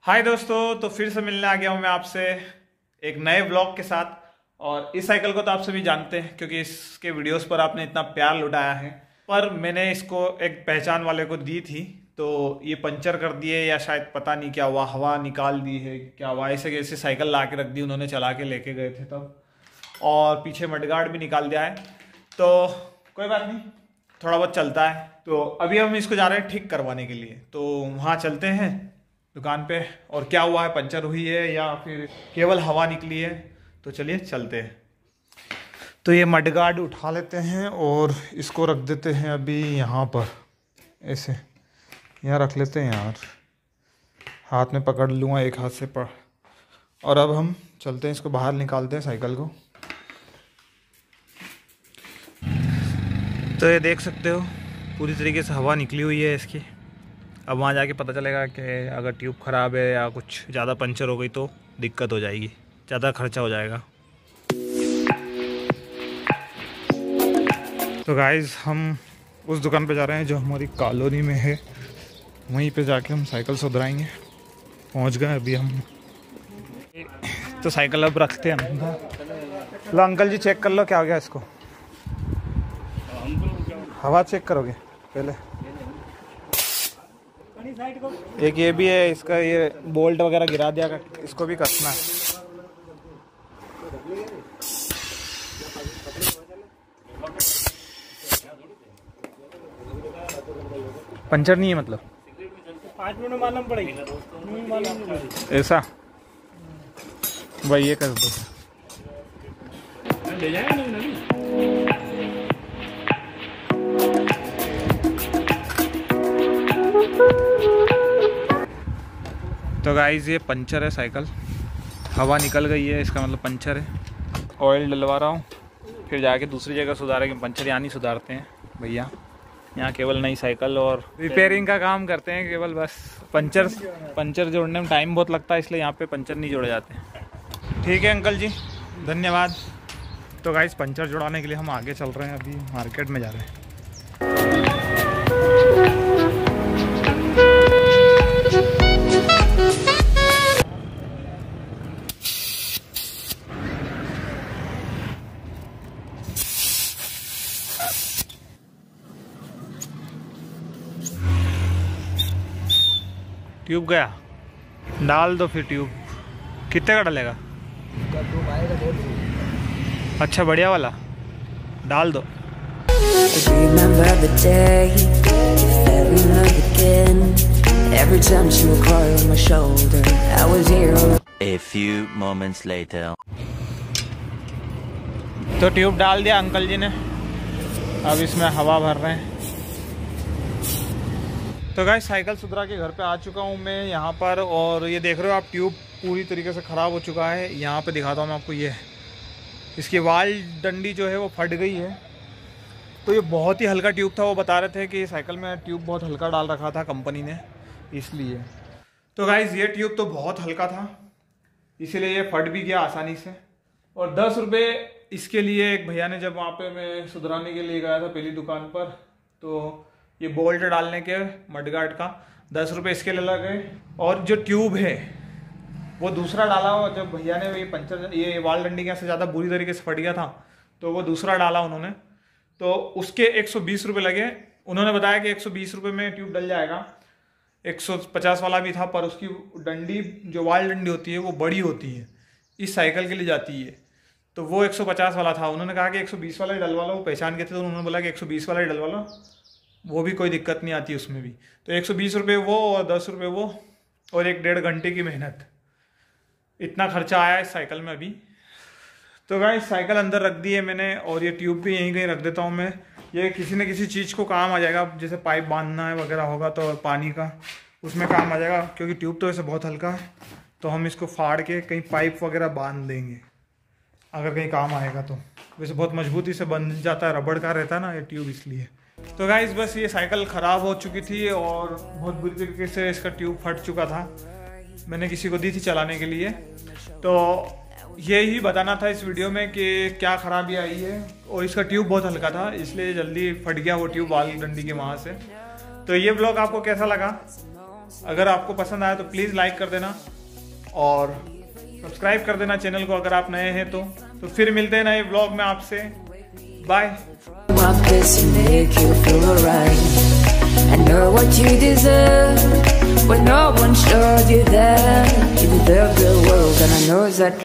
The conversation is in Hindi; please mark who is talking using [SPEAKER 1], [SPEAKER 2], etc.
[SPEAKER 1] हाय दोस्तों, तो फिर से मिलने आ गया हूँ मैं आपसे एक नए ब्लॉग के साथ। और इस साइकिल को तो आप सभी जानते हैं क्योंकि इसके वीडियोस पर आपने इतना प्यार लुटाया है। पर मैंने इसको एक पहचान वाले को दी थी तो ये पंचर कर दिए या शायद पता नहीं क्या हुआ, हवा निकाल दी है क्या हुआ, ऐसे कैसे साइकिल ला के रख दी उन्होंने, चला के लेके गए थे तब। और पीछे मडगार्ड भी निकाल दिया है तो कोई बात नहीं, थोड़ा बहुत चलता है। तो अभी हम इसको जा रहे हैं ठीक करवाने के लिए, तो वहाँ चलते हैं दुकान पे और क्या हुआ है, पंचर हुई है या फिर केवल हवा निकली है। तो चलिए चलते हैं। तो ये मडगार्ड उठा लेते हैं और इसको रख देते हैं अभी यहाँ पर, ऐसे यहाँ रख लेते हैं यार, हाथ में पकड़ लूँगा एक हाथ से पर। और अब हम चलते हैं, इसको बाहर निकालते हैं साइकिल को। तो ये देख सकते हो पूरी तरीके से हवा निकली हुई है इसकी। अब वहाँ जाके पता चलेगा कि अगर ट्यूब ख़राब है या कुछ ज़्यादा पंचर हो गई तो दिक्कत हो जाएगी, ज़्यादा खर्चा हो जाएगा। तो गाइज़ हम उस दुकान पे जा रहे हैं जो हमारी कॉलोनी में है, वहीं पे जाके हम साइकिल सुधराएंगे। पहुँच गए अभी हम। तो साइकिल अब रखते हैं अंदर। लो अंकल जी चेक कर लो क्या हो गया इसको। हवा चेक करोगे पहले? एक ये भी है, इसका ये बोल्ट वगैरह गिरा दिया, इसको भी कसना है। पंचर नहीं है मतलब
[SPEAKER 2] 5 मिनट में मालूम पड़ेगी,
[SPEAKER 1] ऐसा भाई ये कर दो।
[SPEAKER 2] ले जाएंगे
[SPEAKER 1] तो गाइस ये पंचर है साइकिल, हवा निकल गई है इसका मतलब पंचर है। ऑयल डलवा रहा हूँ, फिर जाके दूसरी जगह सुधारेंगे। पंचर यहाँ नहीं सुधारते हैं भैया, यहाँ केवल नई साइकिल और रिपेयरिंग का काम करते हैं केवल, बस पंचर जोड़ने में टाइम बहुत लगता है इसलिए यहाँ पे पंचर नहीं जोड़े जाते। ठीक है अंकल जी, धन्यवाद। तो गाइस पंचर जोड़ाने के लिए हम आगे चल रहे हैं, अभी मार्केट में जा रहे हैं। ट्यूब गया, डाल दो फिर ट्यूब। कितने का डलेगा? अच्छा बढ़िया वाला डाल दो।
[SPEAKER 3] A few moments later.
[SPEAKER 1] तो ट्यूब डाल दिया अंकल जी ने, अब इसमें हवा भर रहे हैं। तो गाइस साइकिल सुधरा के घर पे आ चुका हूँ मैं यहाँ पर, और ये देख रहे हो आप ट्यूब पूरी तरीके से ख़राब हो चुका है। यहाँ पे दिखाता हूँ मैं आपको, ये इसकी वाल डंडी जो है वो फट गई है। तो ये बहुत ही हल्का ट्यूब था, वो बता रहे थे कि साइकिल में ट्यूब बहुत हल्का डाल रखा था कंपनी ने, इसलिए। तो गाइस ये ट्यूब तो बहुत हल्का था इसीलिए ये फट भी गया आसानी से। और 10 रुपये इसके लिए एक भैया ने, जब वहाँ पे मैं सुधराने के लिए गया था पहली दुकान पर, तो ये बोल्ट डालने के मडगार्ड का 10 रुपये इसके लिए लगे। और जो ट्यूब है वो दूसरा डाला, और जब भैया ने ये पंचर, ये वाल डंडी के से ज़्यादा बुरी तरीके से फट गया था तो वो दूसरा डाला उन्होंने, तो उसके 120 रुपये लगे। उन्होंने बताया कि 120 रुपये में ट्यूब डल जाएगा। 150 वाला भी था पर उसकी डंडी, जो वाल डंडी होती है वो बड़ी होती है, इस साइकिल के लिए जाती है, तो वो 150 वाला था। उन्होंने कहा कि 120 वाला ही डलवा लो, वो पहचान के थे तो उन्होंने बोला कि 120 वाला ही डलवा लो, वो भी कोई दिक्कत नहीं आती उसमें भी। तो 120 रुपये वो और 10 रुपये वो और 1-1.5 घंटे की मेहनत, इतना खर्चा आया इस साइकिल में अभी। तो गाइस साइकिल अंदर रख दी है मैंने, और ये ट्यूब भी यहीं कहीं रख देता हूँ मैं। ये किसी न किसी चीज़ को काम आ जाएगा, जैसे पाइप बांधना है वगैरह होगा तो पानी का, उसमें काम आ जाएगा। क्योंकि ट्यूब तो वैसे बहुत हल्का है तो हम इसको फाड़ के कहीं पाइप वगैरह बांध देंगे अगर कहीं काम आएगा तो। वैसे बहुत मजबूती से बंध जाता है, रबड़ का रहता है ना ये ट्यूब, इसलिए। तो गाइस बस ये साइकिल ख़राब हो चुकी थी और बहुत बुरी तरीके से इसका ट्यूब फट चुका था। मैंने किसी को दी थी चलाने के लिए, तो यही बताना था इस वीडियो में कि क्या ख़राबी आई है। और इसका ट्यूब बहुत हल्का था इसलिए जल्दी फट गया वो ट्यूब वाल डंडी के वहाँ से। तो ये ब्लॉग आपको कैसा लगा अगर आपको पसंद आया तो प्लीज़ लाइक कर देना और सब्सक्राइब कर देना चैनल को अगर आप नए हैं तो फिर मिलते हैं नए व्लॉग में आपसे। Bye.
[SPEAKER 4] I know what you deserve, but no one showed you that. You deserve the world, and I know that.